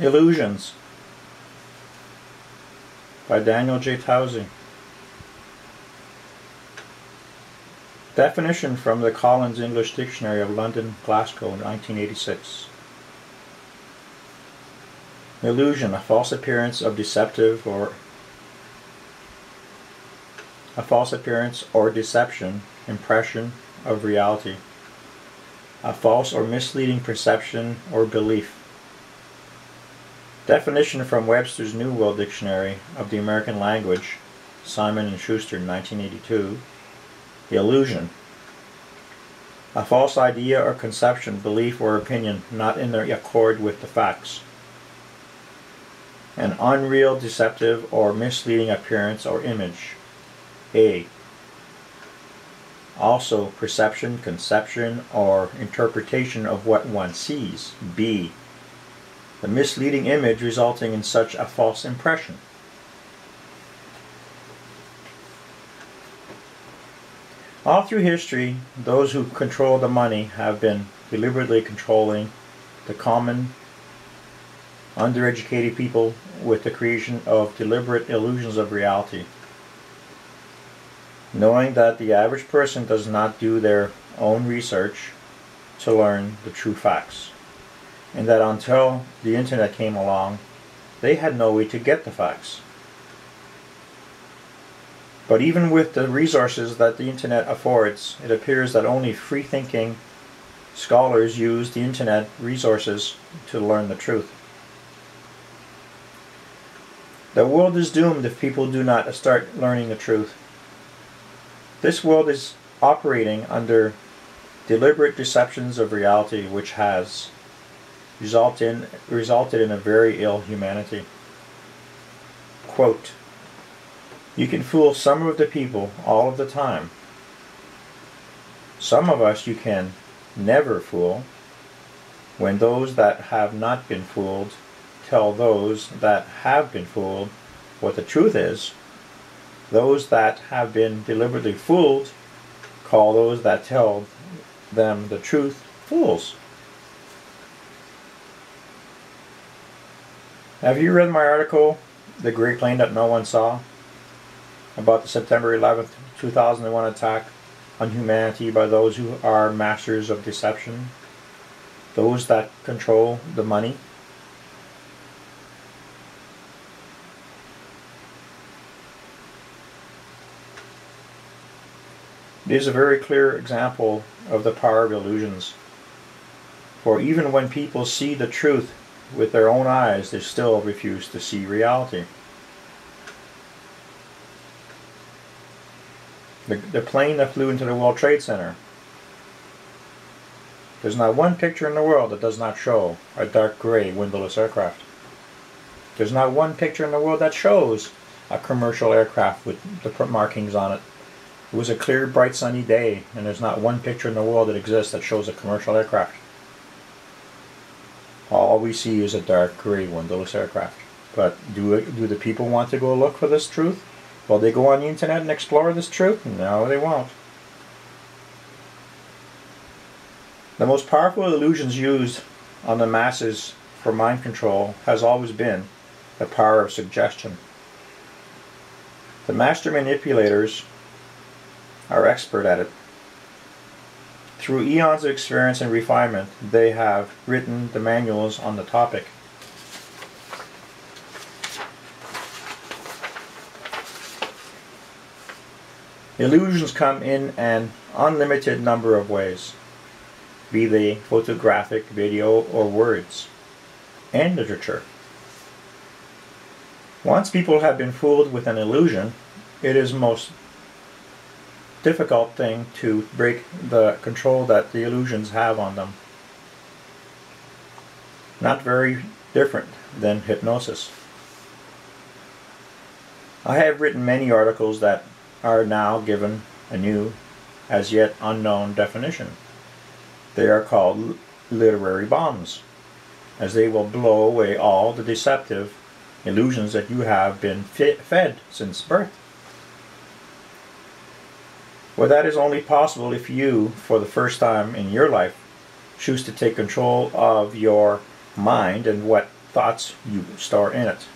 Illusions by Daniel J Towsey. Definition from the Collins English Dictionary of London, Glasgow, 1986. Illusion, a false appearance of deceptive or deception, impression of reality. A false or misleading perception or belief. Definition from Webster's New World Dictionary of the American Language, Simon & Schuster, 1982. Illusion. A false idea or conception, belief or opinion not in accord with the facts. An unreal, deceptive, or misleading appearance or image. A. Also, perception, conception, or interpretation of what one sees. B. The misleading image resulting in such a false impression. All through history, those who control the money have been deliberately controlling the common, undereducated people with the creation of deliberate illusions of reality. Knowing that the average person does not do their own research to learn the true facts, and that until the internet came along, they had no way to get the facts. But even with the resources that the internet affords, it appears that only free-thinking scholars use the internet resources to learn the truth. The world is doomed if people do not start learning the truth. This world is operating under deliberate deceptions of reality, which has resulted in a very ill humanity. Quote, "You can fool some of the people all of the time. Some of us you can never fool. When those that have not been fooled tell those that have been fooled what the truth is, those that have been deliberately fooled call those that tell them the truth fools." Have you read my article, "The Great Plane That No One Saw," about the September 11th, 2001 attack on humanity by those who are masters of deception, those that control the money? It is a very clear example of the power of illusions. For even when people see the truth with their own eyes, they still refuse to see reality. The plane that flew into the World Trade Center. There's not one picture in the world that does not show a dark gray windowless aircraft. There's not one picture in the world that shows a commercial aircraft with the markings on it. It was a clear, bright, sunny day, and there's not one picture in the world that exists that shows a commercial aircraft. All we see is a dark gray windowless aircraft. But do the people want to go look for this truth? Will they go on the internet and explore this truth? No, they won't. The most powerful illusions used on the masses for mind control has always been the power of suggestion. The master manipulators are expert at it. Through eons of experience and refinement, they have written the manuals on the topic. Illusions come in an unlimited number of ways, be they photographic, video, or words, and literature. Once people have been fooled with an illusion, it is most difficult thing to break the control that the illusions have on them. Not very different than hypnosis. I have written many articles that are now given a new, as yet unknown definition. They are called literary bombs, as they will blow away all the deceptive illusions that you have been fed since birth. Well, that is only possible if you, for the first time in your life, choose to take control of your mind and what thoughts you store in it.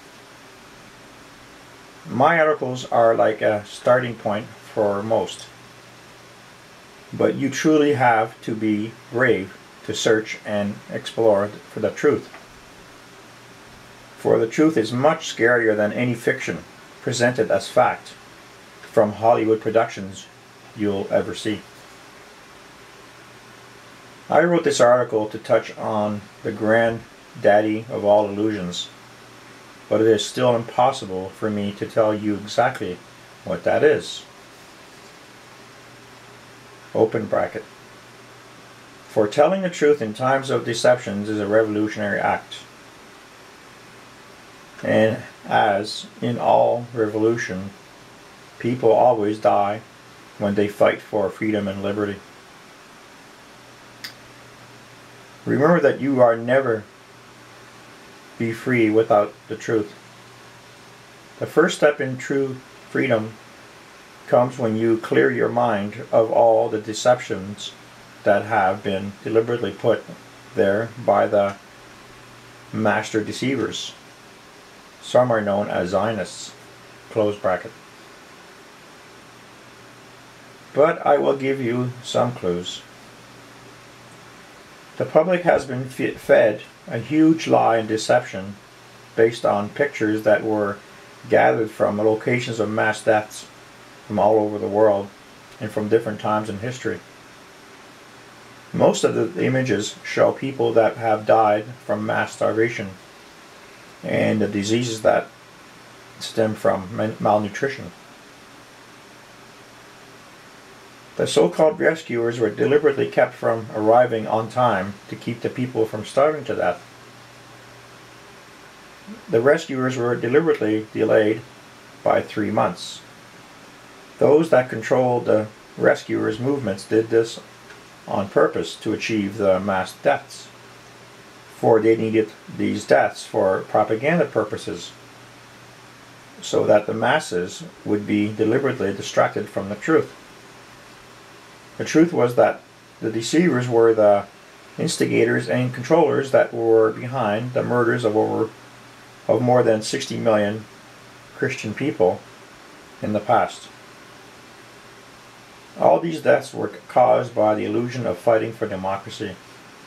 My articles are like a starting point for most, but you truly have to be brave to search and explore for the truth. For the truth is much scarier than any fiction presented as fact from Hollywood productions you'll ever see. I wrote this article to touch on the granddaddy of all illusions, but it is still impossible for me to tell you exactly what that is. Open bracket. For telling the truth in times of deceptions is a revolutionary act. And as in all revolution, people always die when they fight for freedom and liberty. Remember that you are never be free without the truth. The first step in true freedom comes when you clear your mind of all the deceptions that have been deliberately put there by the master deceivers. Some are known as Zionists. Close bracket. But I will give you some clues. The public has been fed a huge lie and deception based on pictures that were gathered from locations of mass deaths from all over the world and from different times in history. Most of the images show people that have died from mass starvation and the diseases that stem from malnutrition. The so-called rescuers were deliberately kept from arriving on time to keep the people from starving to death. The rescuers were deliberately delayed by 3 months. Those that controlled the rescuers' movements did this on purpose to achieve the mass deaths, for they needed these deaths for propaganda purposes, so that the masses would be deliberately distracted from the truth. The truth was that the deceivers were the instigators and controllers that were behind the murders of more than 60 million Christian people in the past. All these deaths were caused by the illusion of fighting for democracy.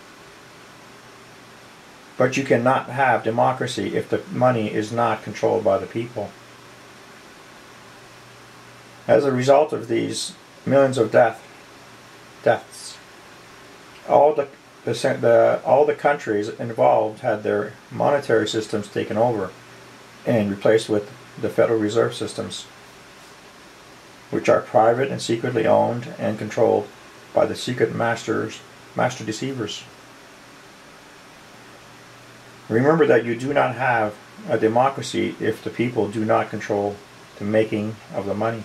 But you cannot have democracy if the money is not controlled by the people. As a result of these millions of deaths, all the countries involved had their monetary systems taken over and replaced with the Federal Reserve systems, which are private and secretly owned and controlled by the secret master deceivers. Remember that you do not have a democracy if the people do not control the making of the money.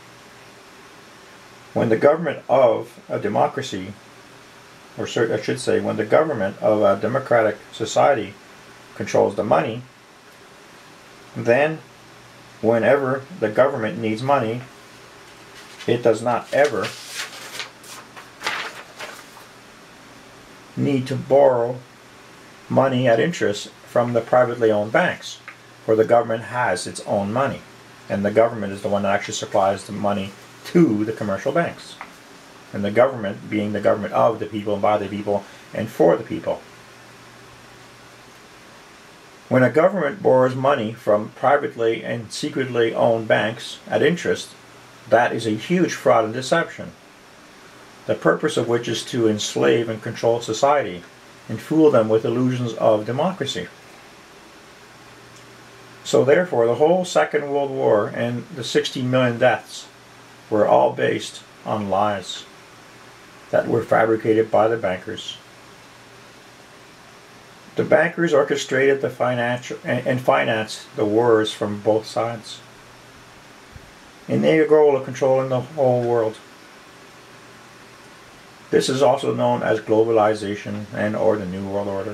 When the government of a democracy, or I should say, when the government of a democratic society controls the money, then whenever the government needs money, it does not ever need to borrow money at interest from the privately owned banks, for the government has its own money, and the government is the one that actually supplies the money to the commercial banks, and the government being the government of the people, by the people, and for the people. When a government borrows money from privately and secretly owned banks at interest, that is a huge fraud and deception, the purpose of which is to enslave and control society and fool them with illusions of democracy. So therefore, the whole Second World War and the 60 million deaths were all based on lies that were fabricated by the bankers. The bankers orchestrated the financed the wars from both sides, in their goal of controlling the whole world. This is also known as globalization or the New World Order.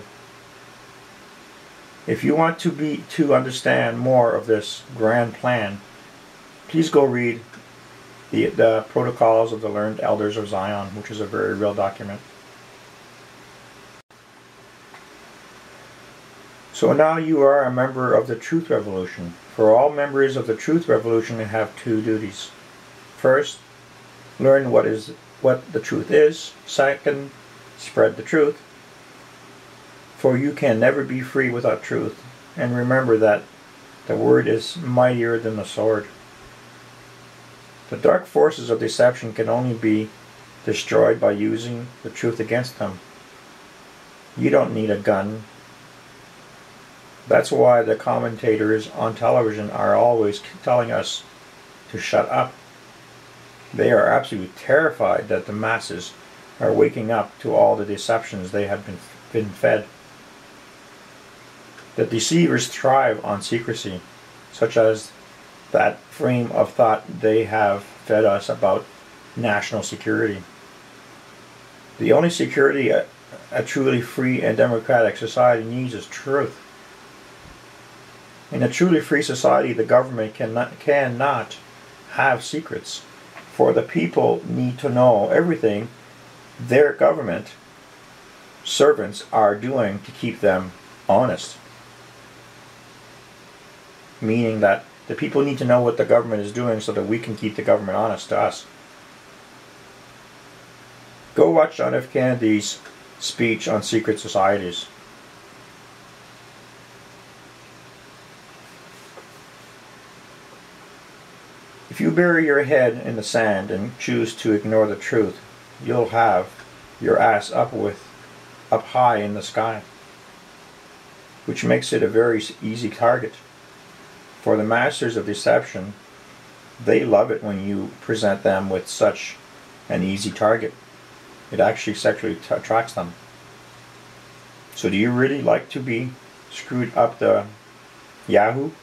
If you want to understand more of this grand plan, please go read the Protocols of the Learned Elders of Zion, which is a very real document. So now you are a member of the Truth Revolution. For all members of the Truth Revolution have two duties. First, learn what the truth is. Second, spread the truth. For you can never be free without truth. And remember that the word is mightier than the sword. The dark forces of deception can only be destroyed by using the truth against them. You don't need a gun. That's why the commentators on television are always telling us to shut up. They are absolutely terrified that the masses are waking up to all the deceptions they have been fed. The deceivers thrive on secrecy, such as that frame of thought they have fed us about national security. The only security a truly free and democratic society needs is truth. In a truly free society, the government cannot have secrets, for the people need to know everything their government servants are doing to keep them honest. Meaning that the people need to know what the government is doing so that we can keep the government honest to us. Go watch John F. Kennedy's speech on secret societies. If you bury your head in the sand and choose to ignore the truth, you'll have your ass up high in the sky, which makes it a very easy target. For the masters of deception, they love it when you present them with such an easy target. It actually sexually attracts them. So do you really like to be screwed up the Yahoo?